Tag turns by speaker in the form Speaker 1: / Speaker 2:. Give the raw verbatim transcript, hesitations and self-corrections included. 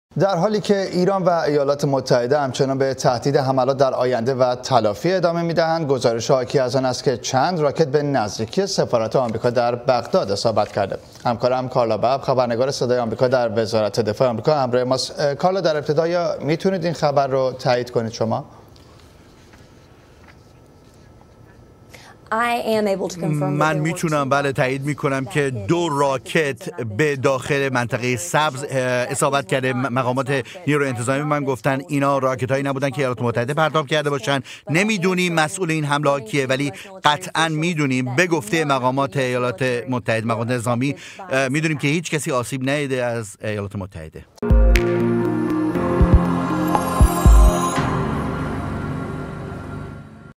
Speaker 1: در حالی که ایران و ایالات متحده همچنان به تهدید حملات در آینده و تلافی ادامه می‌دهند، گزارش حاکی از آن است که چند راکت به نزدیکی سفارت آمریکا در بغداد اصابت کرده. همکارم کارلا باب، خبرنگار صدای آمریکا در وزارت دفاع آمریکا، همراه ماست. کارلا، در ابتدا یا میتونید این خبر رو تایید کنید شما؟
Speaker 2: من میتونم بله تایید میکنم که دو راکت به داخل منطقه سبز اصابت کرده. مقامات نیروی انتظامی من گفتن اینا راکت هایی نبودن که ایالات متحده پرتاب کرده باشن. نمیدونیم مسئول این حمله ها کیه، ولی قطعا میدونیم به گفته مقامات ایالات متحده، مقامات نظامی، میدونیم که هیچ کسی آسیب ندیده از ایالات متحده.